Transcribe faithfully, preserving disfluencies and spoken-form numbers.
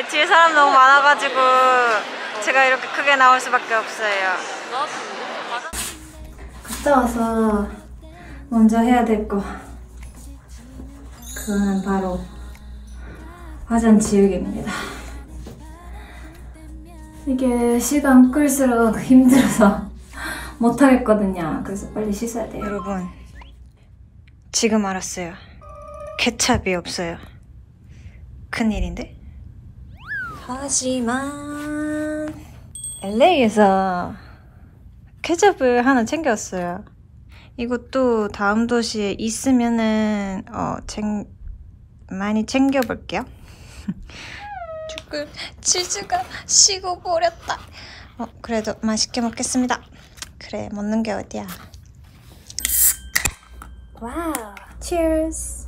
뒤에 사람 너무 많아가지고 제가 이렇게 크게 나올 수밖에 없어요. 갔다 와서 먼저 해야 될 거, 그거는 바로 화장 지우개입니다. 이게 시간 끌수록 힘들어서 못하겠거든요. 그래서 빨리 씻어야 돼요. 여러분, 지금 알았어요. 케찹이 없어요. 큰일인데? 하지만 엘에이에서 케첩을 하나 챙겼어요. 이것도 다음 도시에 있으면은 어, 챙... 많이 챙겨볼게요. 조금 치즈가 식어버렸다. 어, 그래도 맛있게 먹겠습니다. 그래, 먹는 게 어디야. 와우, cheers.